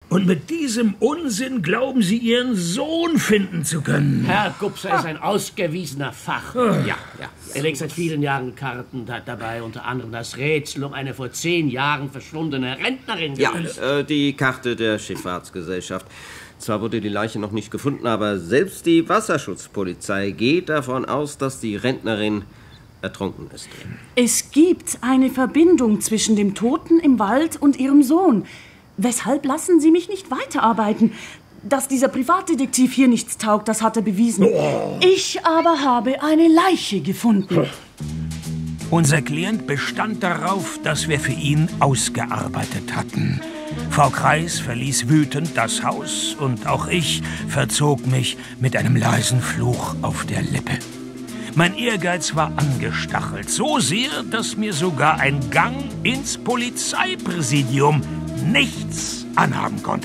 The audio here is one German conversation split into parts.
Und mit diesem Unsinn glauben Sie, Ihren Sohn finden zu können? Herr Gubser ist ein ausgewiesener Fachmann. Ja. Er legt seit vielen Jahren Karten, hat dabei unter anderem das Rätsel um eine vor 10 Jahren verschwundene Rentnerin gelöst. Ja, die Karte der Schifffahrtsgesellschaft. Zwar wurde die Leiche noch nicht gefunden, aber selbst die Wasserschutzpolizei geht davon aus, dass die Rentnerin ertrunken ist. Es gibt eine Verbindung zwischen dem Toten im Wald und Ihrem Sohn. Weshalb lassen Sie mich nicht weiterarbeiten? Dass dieser Privatdetektiv hier nichts taugt, das hat er bewiesen. Ich aber habe eine Leiche gefunden. Unser Klient bestand darauf, dass wir für ihn ausgearbeitet hatten. Frau Kreis verließ wütend das Haus und auch ich verzog mich mit einem leisen Fluch auf der Lippe. Mein Ehrgeiz war angestachelt, so sehr, dass mir sogar ein Gang ins Polizeipräsidium nichts anhaben konnte.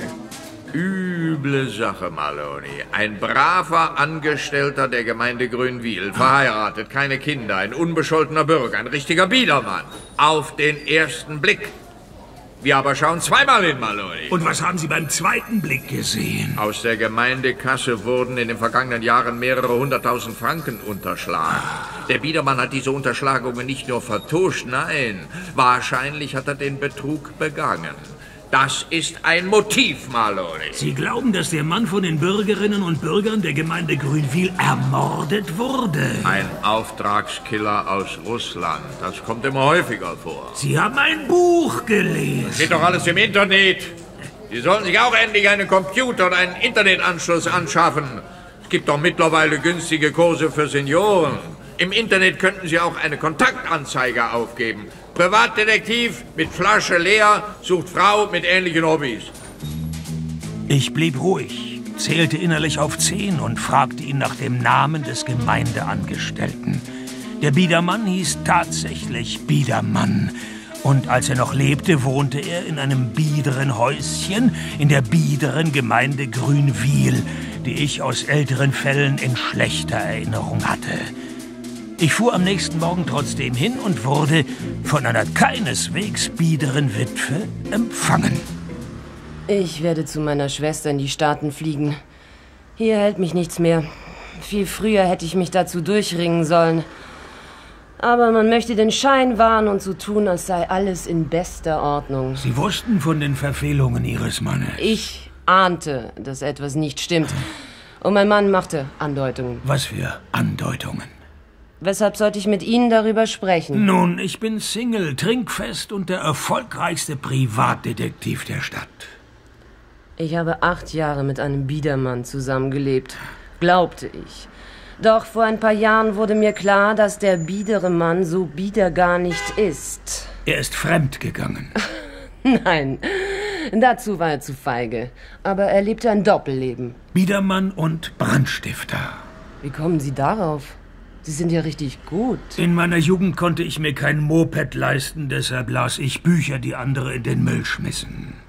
Üble Sache, Maloney. Ein braver Angestellter der Gemeinde Grünwil, verheiratet, keine Kinder, ein unbescholtener Bürger, ein richtiger Biedermann. Auf den ersten Blick. Wir aber schauen zweimal hin, Maloney. Und was haben Sie beim zweiten Blick gesehen? Aus der Gemeindekasse wurden in den vergangenen Jahren mehrere 100.000 Franken unterschlagen. Der Biedermann hat diese Unterschlagungen nicht nur vertuscht, nein, wahrscheinlich hat er den Betrug begangen. Das ist ein Motiv, Maloney. Sie glauben, dass der Mann von den Bürgerinnen und Bürgern der Gemeinde Grünwil ermordet wurde? Ein Auftragskiller aus Russland. Das kommt immer häufiger vor. Sie haben ein Buch gelesen. Steht doch alles im Internet. Sie sollten sich auch endlich einen Computer und einen Internetanschluss anschaffen. Es gibt doch mittlerweile günstige Kurse für Senioren. Im Internet könnten Sie auch eine Kontaktanzeige aufgeben. Privatdetektiv mit Flasche leer sucht Frau mit ähnlichen Hobbys. Ich blieb ruhig, zählte innerlich auf 10 und fragte ihn nach dem Namen des Gemeindeangestellten. Der Biedermann hieß tatsächlich Biedermann. Und als er noch lebte, wohnte er in einem biederen Häuschen in der biederen Gemeinde Grünwil, die ich aus älteren Fällen in schlechter Erinnerung hatte. Ich fuhr am nächsten Morgen trotzdem hin und wurde von einer keineswegs biederen Witwe empfangen. Ich werde zu meiner Schwester in die Staaten fliegen. Hier hält mich nichts mehr. Viel früher hätte ich mich dazu durchringen sollen. Aber man möchte den Schein wahren und so tun, als sei alles in bester Ordnung. Sie wussten von den Verfehlungen Ihres Mannes. Ich ahnte, dass etwas nicht stimmt. Und mein Mann machte Andeutungen. Was für Andeutungen? Weshalb sollte ich mit Ihnen darüber sprechen? Nun, ich bin Single, trinkfest und der erfolgreichste Privatdetektiv der Stadt. Ich habe 8 Jahre mit einem Biedermann zusammengelebt, glaubte ich. Doch vor ein paar Jahren wurde mir klar, dass der biedere Mann so bieder gar nicht ist. Er ist fremdgegangen. Nein, dazu war er zu feige. Aber er lebte ein Doppelleben. Biedermann und Brandstifter. Wie kommen Sie darauf? Sie sind ja richtig gut. In meiner Jugend konnte ich mir kein Moped leisten, deshalb las ich Bücher, die andere in den Müll schmissen.